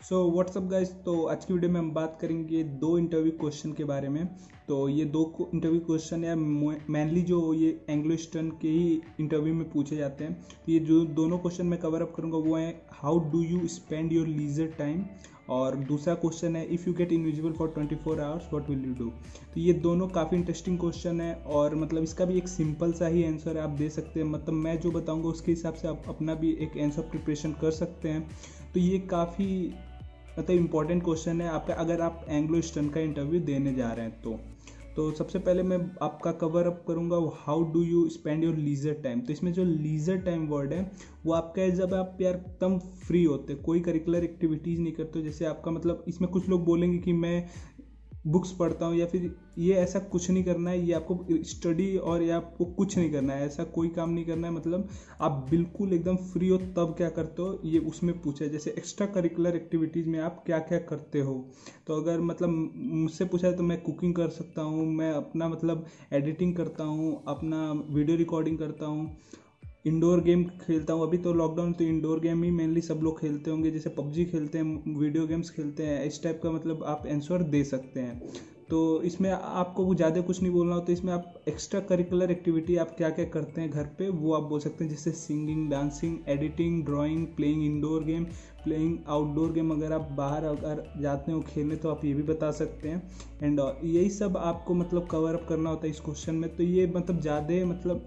So what's up guys, तो आज की वीडियो में हम बात करेंगे दो इंटरव्यू क्वेश्चन के बारे में। तो ये दो इंटरव्यू क्वेश्चन या मेनली जो ये एंग्लो ईस्टर्न के ही इंटरव्यू में पूछे जाते हैं। तो ये जो दोनों क्वेश्चन मैं कवर अप करूँगा वो है how do you spend your leisure time, और दूसरा क्वेश्चन है if you get invisible for 24 hours what will you do. तो ये दोनों काफ़ी इंटरेस्टिंग क्वेश्चन है और मतलब इसका भी एक सिंपल सा ही आंसर है, आप दे सकते हैं। मतलब मैं जो बताऊंगा उसके हिसाब से आप अपना भी एक आंसर प्रिपरेशन कर सकते हैं। तो ये काफ़ी मतलब इंपॉर्टेंट क्वेश्चन है आपका अगर आप एंग्लो ईस्टर्न का इंटरव्यू देने जा रहे हैं तो सबसे पहले मैं आपका कवर अप करूंगा how do you spend your leisure time. तो इसमें जो लीजर टाइम वर्ड है वो आपका है जब आप यार एकदम फ्री होते, कोई करिकुलर एक्टिविटीज़ नहीं करते। जैसे आपका मतलब इसमें कुछ लोग बोलेंगे कि मैं बुक्स पढ़ता हूँ या फिर ये ऐसा कुछ नहीं करना है, ये आपको स्टडी और या आपको कुछ नहीं करना है, ऐसा कोई काम नहीं करना है। मतलब आप बिल्कुल एकदम फ्री हो तब क्या करते हो ये उसमें पूछा है। जैसे एक्स्ट्रा करिकुलर एक्टिविटीज़ में आप क्या क्या करते हो। तो अगर मतलब मुझसे पूछा है तो मैं कुकिंग कर सकता हूँ, मैं अपना मतलब एडिटिंग करता हूँ, अपना वीडियो रिकॉर्डिंग करता हूँ, इंडोर गेम खेलता हूँ। अभी तो लॉकडाउन तो इंडोर गेम ही मेनली सब लोग खेलते होंगे, जैसे पबजी खेलते हैं, वीडियो गेम्स खेलते हैं, इस टाइप का मतलब आप आंसर दे सकते हैं। तो इसमें आपको ज़्यादा कुछ नहीं बोलना होता, इसमें आप एक्स्ट्रा करिकुलर एक्टिविटी आप क्या क्या करते हैं घर पे वो आप बोल सकते हैं। जैसे singing, dancing, editing, drawing, playing indoor game, playing outdoor game. अगर आप बाहर अगर जाते हो खेलने तो आप ये भी बता सकते हैं। एंड यही सब आपको मतलब कवर अप करना होता है इस क्वेश्चन में। तो ये मतलब ज़्यादा मतलब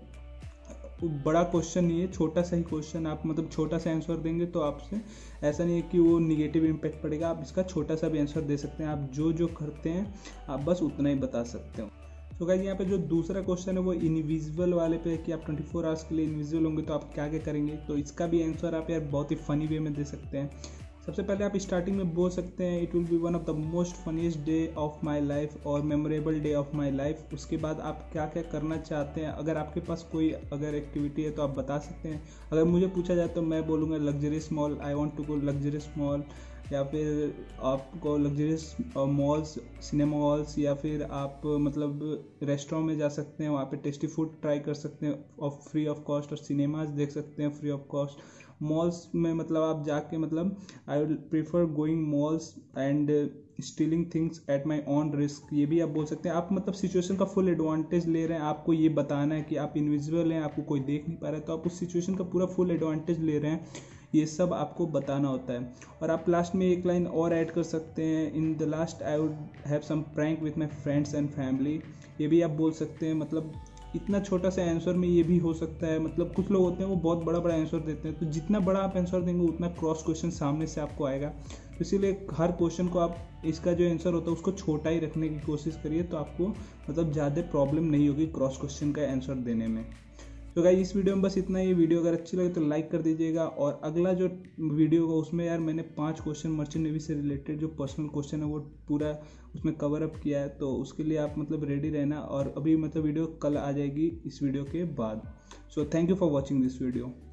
बड़ा क्वेश्चन नहीं है, छोटा सा ही क्वेश्चन। आप मतलब छोटा सा आंसर देंगे तो आपसे ऐसा नहीं है कि वो निगेटिव इम्पैक्ट पड़ेगा, आप इसका छोटा सा भी आंसर दे सकते हैं। आप जो जो करते हैं आप बस उतना ही बता सकते हो। तो गाइस यहाँ पे जो दूसरा क्वेश्चन है वो इनविजिबल वाले पे है कि आप 24 आवर्स के लिए इनविजिबल होंगे तो आप क्या क्या करेंगे। तो इसका भी आंसर आप यार बहुत ही फनी वे में दे सकते हैं। सबसे पहले आप स्टार्टिंग में बोल सकते हैं it will be one of the most funniest day of my life और memorable day of my life. उसके बाद आप क्या क्या करना चाहते हैं, अगर आपके पास कोई अगर एक्टिविटी है तो आप बता सकते हैं। अगर मुझे पूछा जाए तो मैं बोलूँगा luxurious mall, I want to go luxurious mall, या फिर आपको लग्जरियस मॉल्स, सिनेमा हॉल्स, या फिर आप मतलब रेस्टोरेंट में जा सकते हैं, वहाँ पे टेस्टी फूड ट्राई कर सकते हैं ऑफ फ्री ऑफ कॉस्ट, और सिनेमाज देख सकते हैं फ्री ऑफ कॉस्ट। मॉल्स में मतलब आप जाके मतलब I will prefer going malls and stealing things at my own risk, ये भी आप बोल सकते हैं। आप मतलब सिचुएशन का फुल एडवांटेज ले रहे हैं, आपको ये बताना है कि आप इनविजिबल हैं, आपको कोई देख नहीं पा रहा है, तो आप उस सिचुएशन का पूरा फुल एडवांटेज ले रहे हैं, ये सब आपको बताना होता है। और आप लास्ट में एक लाइन और ऐड कर सकते हैं, in the last I would have some prank with my friends and family, ये भी आप बोल सकते हैं। मतलब इतना छोटा सा आंसर में ये भी हो सकता है। मतलब कुछ लोग होते हैं वो बहुत बड़ा बड़ा आंसर देते हैं, तो जितना बड़ा आप आंसर देंगे उतना क्रॉस क्वेश्चन सामने से आपको आएगा। तो इसीलिए हर क्वेश्चन को आप इसका जो आंसर होता है उसको छोटा ही रखने की कोशिश करिए, तो आपको मतलब ज़्यादा प्रॉब्लम नहीं होगी क्रॉस क्वेश्चन का आंसर देने में। तो गाइस इस वीडियो में बस इतना ही। वीडियो अगर अच्छी लगे तो लाइक कर दीजिएगा, और अगला जो वीडियो होगा उसमें यार मैंने 5 क्वेश्चन मर्चेंट नेवी से रिलेटेड जो पर्सनल क्वेश्चन है वो पूरा उसमें कवर अप किया है, तो उसके लिए आप मतलब रेडी रहना। और अभी मतलब वीडियो कल आ जाएगी इस वीडियो के बाद। So thank you for watching this video.